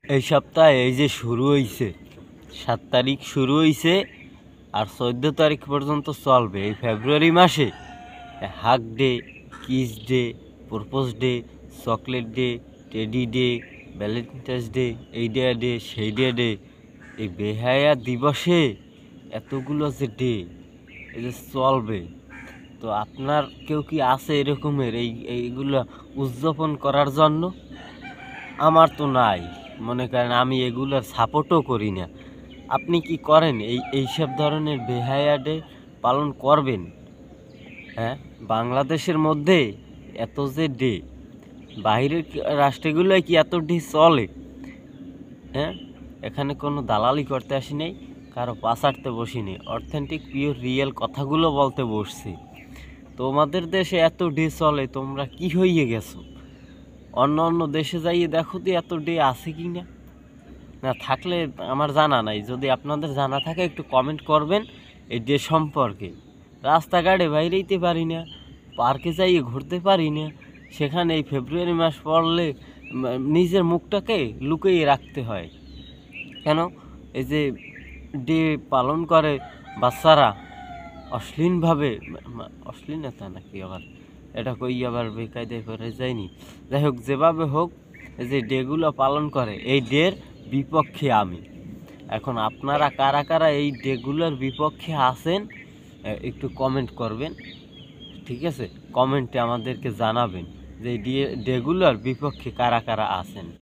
এই সপ্তাহে এই যে শুরু হইছে ৭ তারিখ শুরু হইছে আর ১৪ তারিখ পর্যন্ত চলবে এই ফেব্রুয়ারি মাসে। Hug day, kiss day, propose day, chocolate day, teddy day, Valentine's day, এই ডে ডে সেই ডে, এই বেহায়া দিবসে এতগুলো যে ডে এই যে চলবে, তো আপনার কেউ কি আছে এরকমের এইগুলো উদযাপন করার জন্য? আমার তো নাই, মনে করেন আমি এগুলোর সাপোর্টও করি না। আপনি কি করেন এইসব ধরনের বেহায়া ডে পালন করবেন? হ্যাঁ, বাংলাদেশের মধ্যে এত যে ডে, বাইরের রাষ্ট্রগুলোয় কি এত ডে চলে? হ্যাঁ, এখানে কোনো দালালি করতে আসি নাই, কারো পাচারতে বসি নেই, অথেন্টিক পিওর রিয়েল কথাগুলো বলতে বসছি। তোমাদের দেশে এত ডে চলে, তোমরা কি হইয়ে গেছো? অন্য অন্য দেশে যাইয়ে দেখো তো এত ডে আছে কি না। না থাকলে আমার জানা নাই, যদি আপনাদের জানা থাকে একটু কমেন্ট করবেন এই ডে সম্পর্কে। রাস্তাঘাটে বাইরেইতে পারি না, পার্কে যাইয়ে ঘুরতে পারি না, সেখানে এই ফেব্রুয়ারি মাস পড়লে নিজের মুখটাকে লুকিয়ে রাখতে হয় কেন? এই যে ডে পালন করে বাচ্চারা অশ্লীলভাবে, অশ্লীলতা নাকি আবার এটা কই আবার বেকায়দায় করে যায়নি। যাই হোক, যেভাবে হোক এই যে ডেগুলো পালন করে এই ডের বিপক্ষে আমি। এখন আপনারা কারা কারা এই ডেগুলোর বিপক্ষে আছেন একটু কমেন্ট করবেন, ঠিক আছে? কমেন্টে আমাদেরকে জানাবেন যে এই ডেগুলোর বিপক্ষে কারা কারা আছেন।